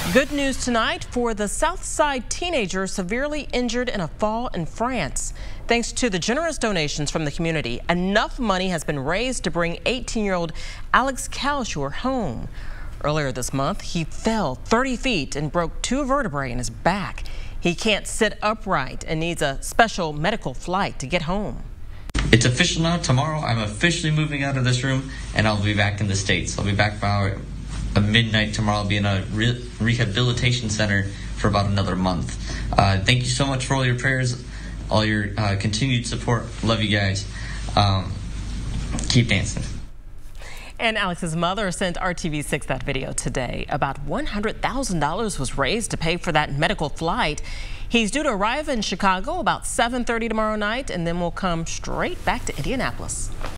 Good news tonight for the Southside teenager severely injured in a fall in France. Thanks to the generous donations from the community, enough money has been raised to bring 18-year-old Alex Kalscheur home. Earlier this month, he fell 30 feet and broke 2 vertebrae in his back. He can't sit upright and needs a special medical flight to get home. It's official now. Tomorrow, I'm officially moving out of this room, and I'll be back in the States. I'll be back by midnight tomorrow. I'll be in a rehabilitation center for about another month. Thank you so much for all your prayers, all your continued support. Love you guys. Keep dancing. And Alex's mother sent RTV6 that video today. About $100,000 was raised to pay for that medical flight. He's due to arrive in Chicago about 7:30 tomorrow night, and then will come straight back to Indianapolis.